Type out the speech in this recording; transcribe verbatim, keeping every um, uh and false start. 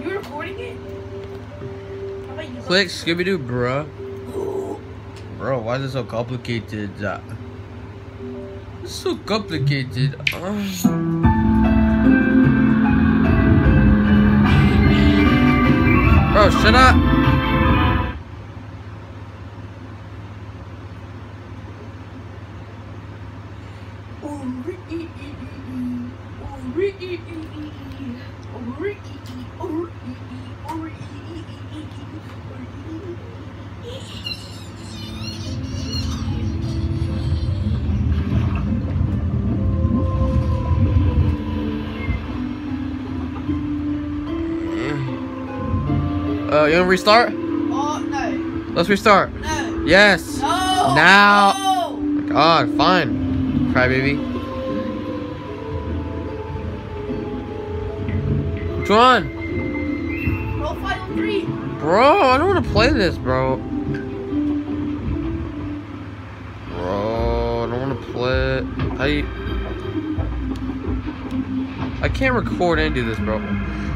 you recording it? How about you Click Scooby-Doo, bruh. Bro, why is it so complicated? Uh, it's so complicated. Uh. Bro, shut up. Uh, you wanna restart? Oh, no. Let's restart. No. Yes. No. Now. No. Oh my God, fine. Crybaby. Which one? Roll Final three. Bro, I don't want to play this, bro. Bro, I don't want to play it. I... I can't record and do this, bro.